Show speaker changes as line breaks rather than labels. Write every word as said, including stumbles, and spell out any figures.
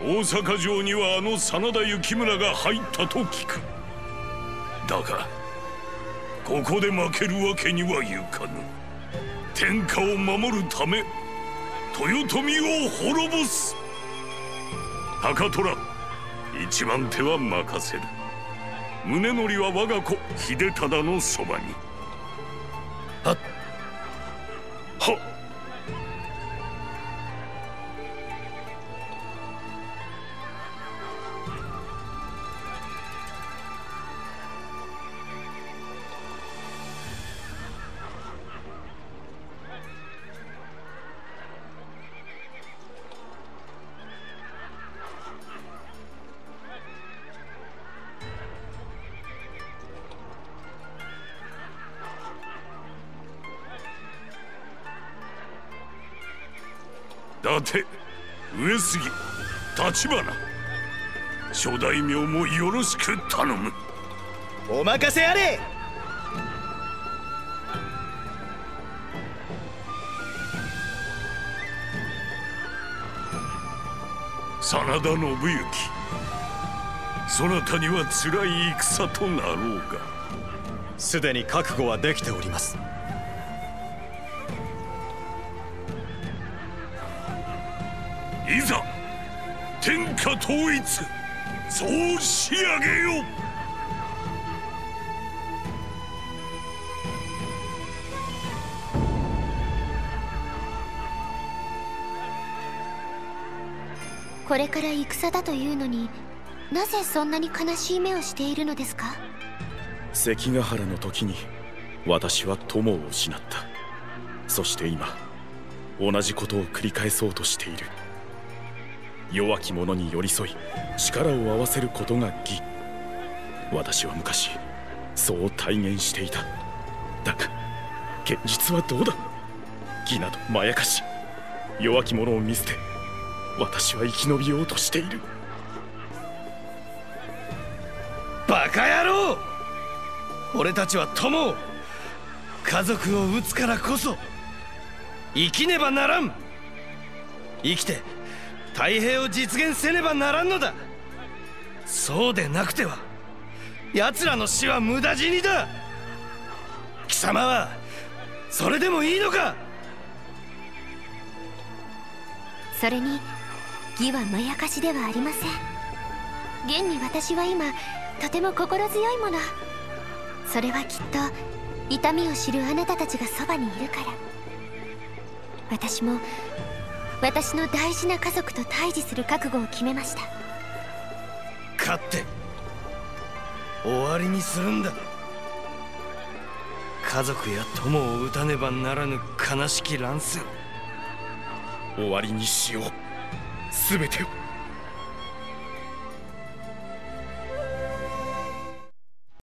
大阪城にはあの真田幸村が入ったと聞く。だがここで負けるわけにはいかぬ。天下を守るため豊臣を滅ぼす。高虎、一番手は任せる。宗則は我が子秀忠のそばに。
はっ
はっ。伊達、上杉、立花、諸大名もよろしく頼む。
お任せあれ。
真田信行、そなたにはつらい戦となろうが。
すでに覚悟はできております。
いざ天下統一、そう仕上げよ。
これから戦だというのに、なぜそんなに悲しい目をしているのですか？
関ヶ原の時に私は友を失った。そして今同じことを繰り返そうとしている。弱き者に寄り添い力を合わせることが義。私は昔そう体現していた。だが現実はどうだ。義などまやかし、弱き者を見捨て私は生き延びようとしている。
バカ野郎！俺たちは友を、家族を討つからこそ生きねばならん。生きて太平を実現せねばならんのだ。そうでなくては奴らの死は無駄死にだ。貴様はそれでもいいのか？
それに義はまやかしではありません。現に私は今とても心強いもの。それはきっと痛みを知るあなたたちがそばにいるから。私も私の大事な家族と対峙する覚悟を決めました。
勝って終わりにするんだ。家族や友を討たねばならぬ悲しき乱世を
終わりにしよう、全てを。